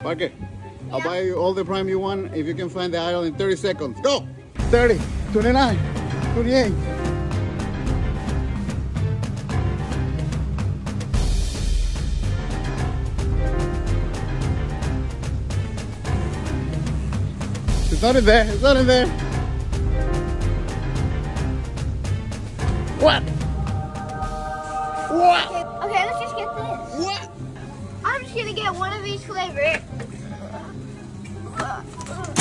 Parker, I'll buy you all the prime you want if you can find the aisle in 30 seconds. Go! 30, 29, 28. It's not in there. It's not in there. What? What? Okay, let's just get this. What? I'm just gonna get one of each flavor.